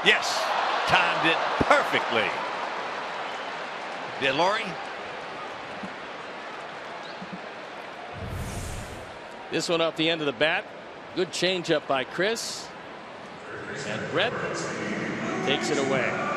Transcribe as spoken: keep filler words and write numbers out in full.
Yes, timed it perfectly. Did Lawrie? This one off the end of the bat. Good changeup by Chris. And Brett takes it away.